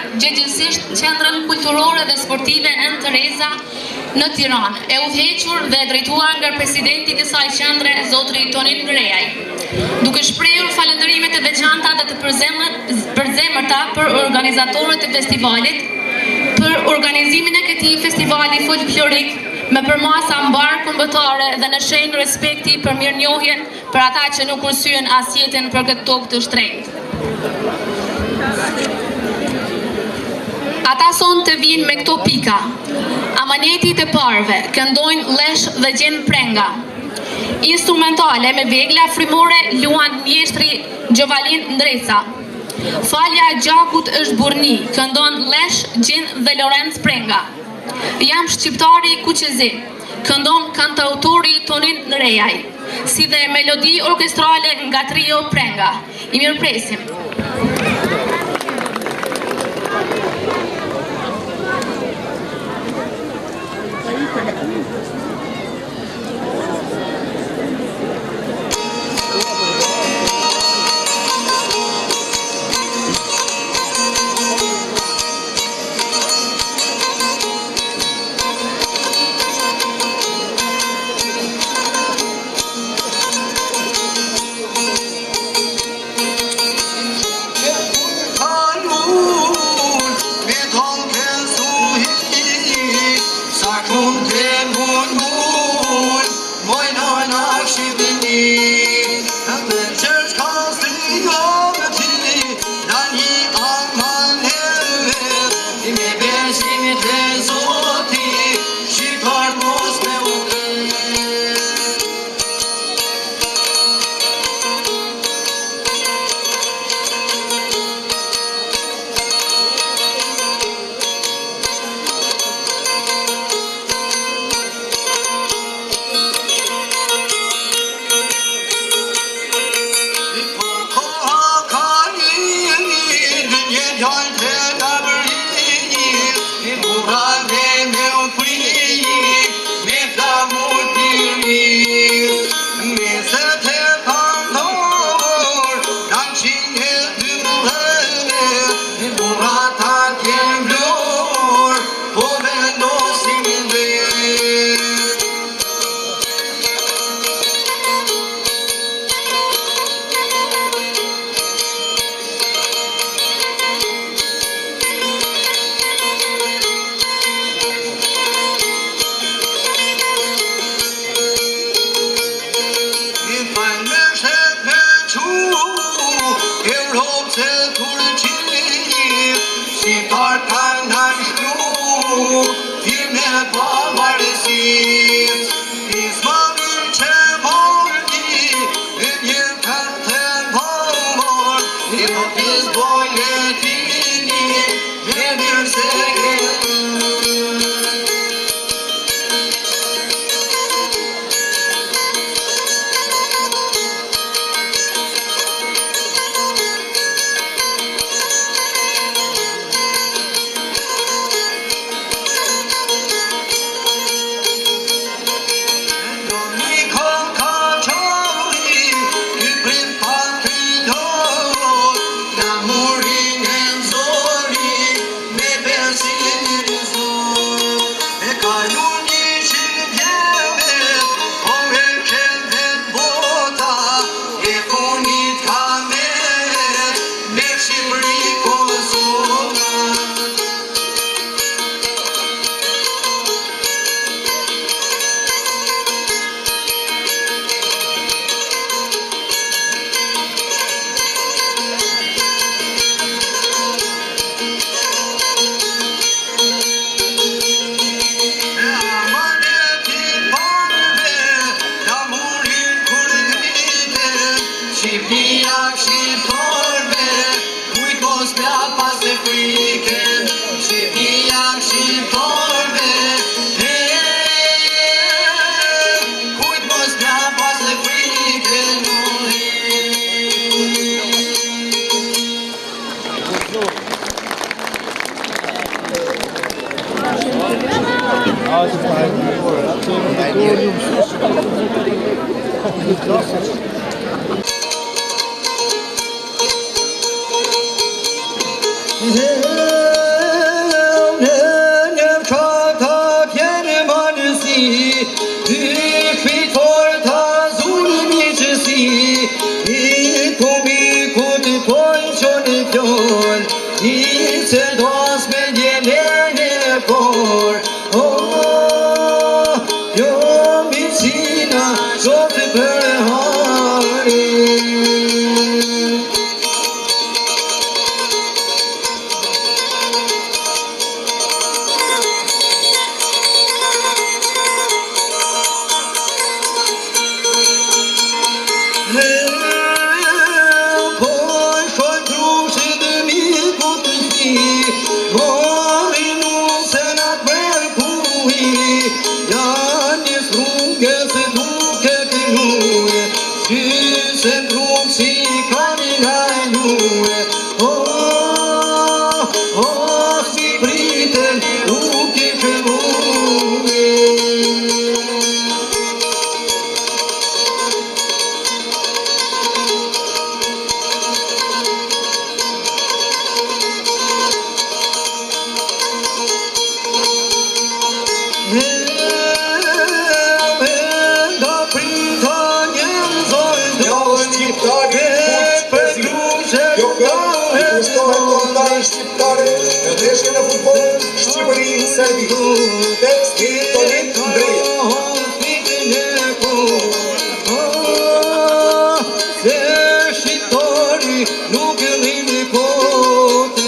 gjithësisht qendrën kulturore dhe sportive Nën Tereza në Tiranë, e udhëhequr dhe drejtuar nga presidenti i kësaj qendre, zotri Tonin Grejaj, duke shprehur falënderimet e veçanta dhe të përzemërta për organizatorët e festivalit, për organizimin e këtij festivali folklorik me përmasa mbar kombëtare dhe në shenjë respekti për mirënjohjen për ata që nuk kursyen as jetën për këtë tokë të shtrenjtë. Ata son të vinë me këto pika: amaneti të parve, këndojnë lesh dhe gjenë prenga. Instrumentale me vegla frymore luan mjeshtri Gjovalin Ndreca. Falja e gjakut është burni, këndon lesh, gjin dhe Lorenz Prenga. Jam shqiptari Kuqezi, këndon kantautori Tonin Grejaj, si dhe melodi orkestrale nga trio Prenga. I mirëpresim. Yeah. vice dos me viene por yo vicina yo te perderé. Shqiptare, në ndeshjen e futbollit Shqipëri-Serbi. Tekst i Tonin Ndreja. Se shqiptari nuk e rrini kote.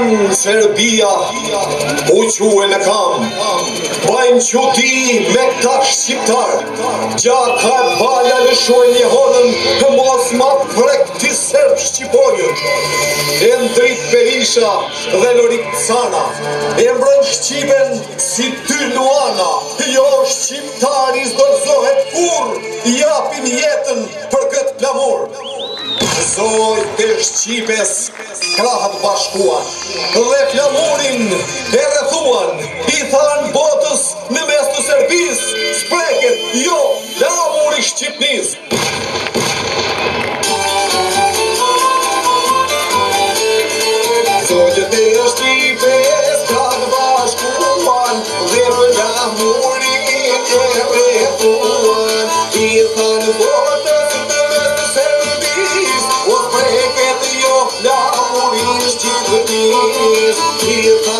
tanë Serbia u quhe në kam. Bajnë quti me këta shqiptar, gjaka e bala lëshojnë një honën, mos ma prek t'i serb shqipojën. E ndrit Berisha dhe Lorik Cana, e mbrojnë Shqipen si ty Luana. Jo shqiptari zdorzohet kur, japin jetën për këtë plamur. Zojt e Shqipes krahët bashkuan dhe flamurin e rrethuan, i than botës në mes të Serbis, spreket jo flamuri Shqipnis. Zojt e Shqipes krahët bashkuan dhe flamurin e rrethuan, i than botës në mes të Serbis, o spreket jo flamurin Shqipnis.